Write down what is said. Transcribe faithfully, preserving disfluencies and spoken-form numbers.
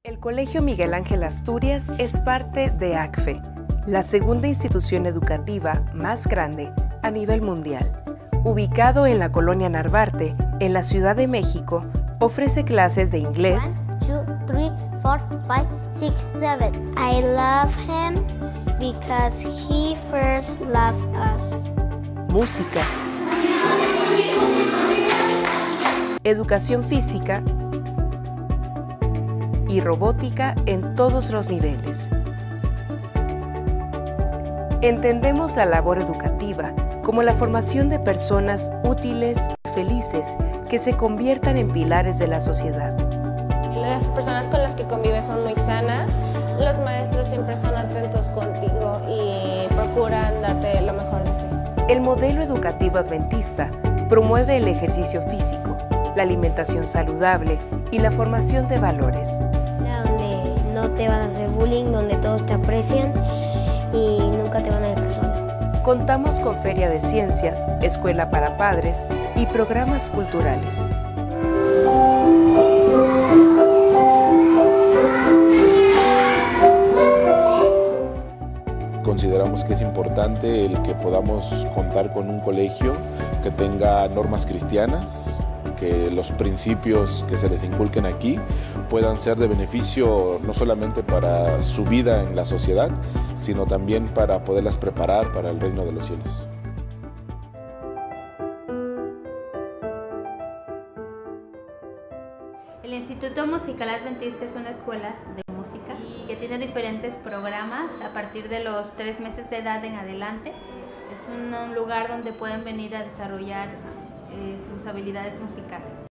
El Colegio Miguel Ángel Asturias es parte de A C F E, la segunda institución educativa más grande a nivel mundial. Ubicado en la colonia Narvarte, en la Ciudad de México, ofrece clases de inglés, One, two, three, four, five, six, seven. I love him because he first loved us. música, educación física y robótica en todos los niveles. Entendemos la labor educativa como la formación de personas útiles y felices que se conviertan en pilares de la sociedad. Las personas con las que convives son muy sanas, los maestros siempre son atentos contigo y procuran darte lo mejor de sí. El modelo educativo adventista promueve el ejercicio físico, la alimentación saludable y la formación de valores. Donde no te van a hacer bullying, donde todos te aprecian y nunca te van a dejar sola. Contamos con feria de ciencias, escuela para padres y programas culturales. Consideramos que es importante el que podamos contar con un colegio que tenga normas cristianas, que los principios que se les inculquen aquí puedan ser de beneficio no solamente para su vida en la sociedad, sino también para poderlas preparar para el reino de los cielos. El Instituto Musical Adventista es una escuela de música que tiene diferentes programas a partir de los tres meses de edad en adelante. Es un, un lugar donde pueden venir a desarrollar eh, sus habilidades musicales.